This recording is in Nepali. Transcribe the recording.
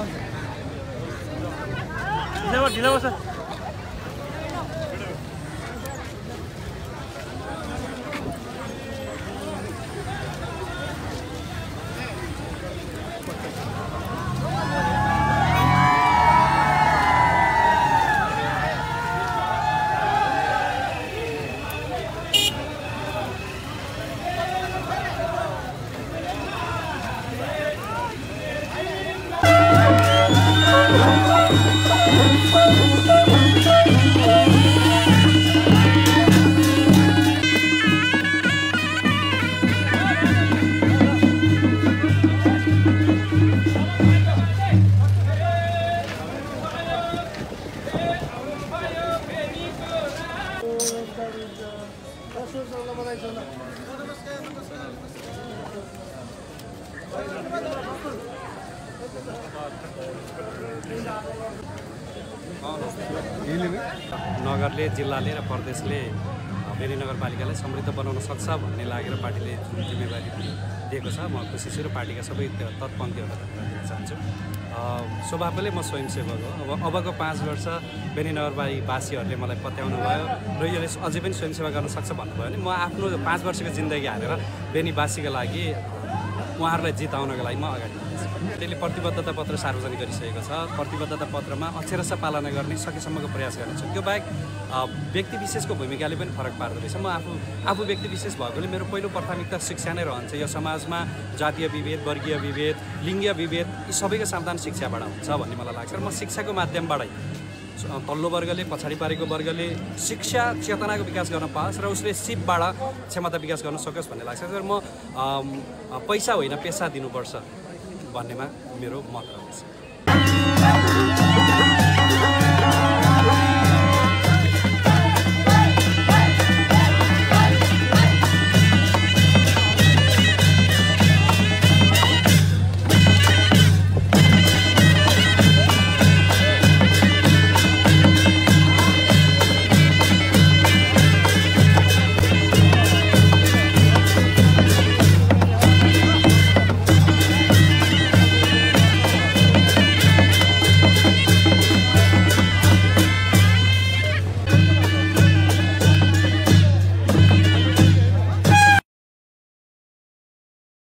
ढिला बस नगरले जिल्लाले र प्रदेशले बेनी नगरपालिकालाई समृद्ध बनाउन सक्छ भन्ने लागेर पार्टीले जुन जिम्मेवारी दिएको छ म खुसी छु र पार्टीका सबै तत्पन्थीहरूलाई धन्यवाद दिन चाहन्छु। स्वभावले म स्वयंसेवक हो। अबको 5 वर्ष बेनी नगरवासीहरूले मलाई पत्याउनु भयो र यसले अझै पनि स्वयंसेवा गर्न सक्छ भन्नुभयो भने म आफ्नो 5 वर्षको जिन्दगी हालेर बेनीवासीका लागि उहाँहरूलाई जिताउनको लागि म अगाडि बढ्छु। त्यसले प्रतिबद्धता पत्र सार्वजनिक गरिसकेको छ। प्रतिबद्धता पत्रमा अक्षरशः पालना गर्ने सकेसम्मको प्रयास गर्नेछु। त्यो बाहेक व्यक्ति विशेषको भूमिकाले पनि फरक पार्दो रहेछ। म आफू व्यक्ति विशेष भएकोले मेरो पहिलो प्राथमिकता शिक्षा नै रहन्छ। यो समाजमा जातीय विभेद, वर्गीय विभेद, लिङ्गीय विभेद यी सबैको समाधान शिक्षाबाट हुन्छ भन्ने मलाई लाग्छ र म शिक्षाको माध्यमबाटै तल्लो वर्गले, पछाडि पारेको वर्गले शिक्षा चेतनाको विकास गर्न पाओस् र उसले सिपबाट क्षमता विकास गर्न सकोस् भन्ने लाग्छ। तर म पैसा होइन पेसा दिनुपर्छ भन्नेमा मेरो मत रहन्छ।